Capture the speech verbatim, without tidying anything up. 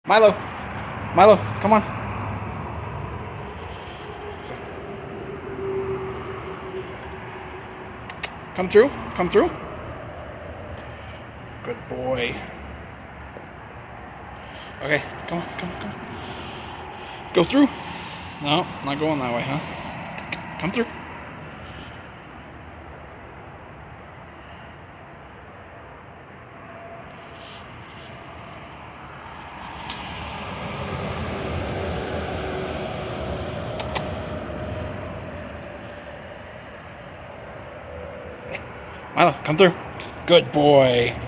Mylo, Mylo, come on. Come through, come through. Good boy. Okay, come on, come on, come on. Go through. No, not going that way, huh? Come through. Mylo, come through. Good boy.